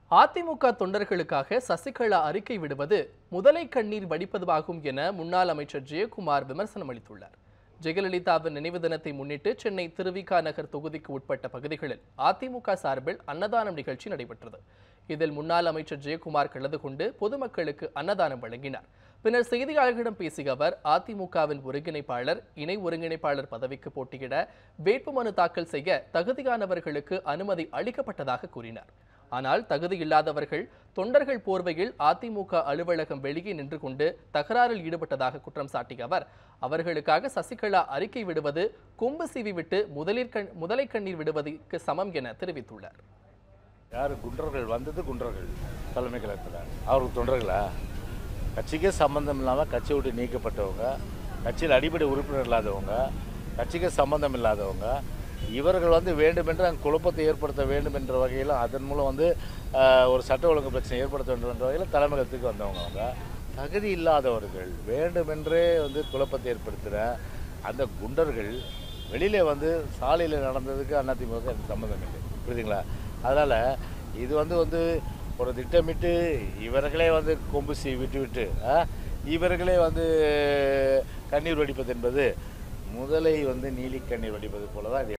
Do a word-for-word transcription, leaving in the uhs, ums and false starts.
அதிமுக தொண்டர்களுக்காக சசிகலா அறிக்கை விடுவது முதலை கண்ணீர் வடிப்பதுவாகும் என முன்னாள் அமைச்சர் ஜெயக்குமார் விமர்சனம் அளித்துள்ளார். ஜெயலலிதாவின் நினைவு தினத்தை முன்னிட்டு சென்னை திருவிக நகர் தொகுதிக்கு உட்பட்ட பகுதிகளில் அதிமுக சார்பில் அன்னதானம் நிகழ்ச்சி நடைபெற்றது. இதில் முன்னாள் அமைச்சர் ஜெயக்குமார் கலந்து கொண்டு பொதுமக்களுக்கு அன்னதானம் வழங்கினார். பின்னர் செய்தியாளர்களிடம் பேசிய அவர், அதிமுகவின் ஒருங்கிணைப்பாளர், இணை ஒருங்கிணைப்பாளர் பதவிக்கு போட்டியிட வேட்புமனு தாக்கல் செய்ய தகுதியானவர்களுக்கு அனுமதி அளிக்கப்பட்டதாக கூறினார். ஆனால் தகுதியில்லாதவர்கள் தொண்டர்கள் போர்வையில் அதிமுக அலுவலகம் வெளியே நின்று கொண்டு தகராறில் ஈடுபட்டதாக குற்றம் சாட்டிய அவர், அவர்களுக்காக சசிகலா அறிக்கை விடுவது கொம்பு சீவி விட்டு முதலில் கண் முதலை கண்ணீர் விடுவதற்கு சமம் என தெரிவித்துள்ளார். யார் குண்டர்கள் வந்தது? குண்டர்கள் தலைமை கழகத்தில் அவருக்கு தொண்டர்களா? கட்சிக்கே சம்பந்தம் இல்லாமல் கட்சி விட்டு நீக்கப்பட்டவங்க, கட்சியில் அடிப்படை உறுப்பினர் இல்லாதவங்க, கட்சிக்கு சம்பந்தம் இல்லாதவங்க, இவர்கள் வந்து வேண்டுமென்று அங்கே குழப்பத்தை ஏற்படுத்த வேண்டும் என்ற வகையில் அதன் மூலம் வந்து ஒரு சட்ட ஒழுங்கு பிரச்சனை ஏற்படுத்த வேண்டும் என்ற வகையில் தலைமையகத்துக்கு வந்தவங்க. அவங்க தகுதி இல்லாதவர்கள் வேண்டுமென்றே வந்து குழப்பத்தை ஏற்படுத்துகிற அந்த குண்டர்கள் வெளியிலே வந்து சாலையில் நடந்ததுக்கு அதிமுக சம்மந்தம் இல்லை, புரியுதுங்களா? அதனால் இது வந்து வந்து ஒரு திட்டமிட்டு இவர்களே வந்து கொம்பு சீ விட்டு விட்டு இவர்களே வந்து கண்ணீர் வடிப்பது என்பது முதலை வந்து நீலி கண்ணீர் வடிப்பது போல தான் இது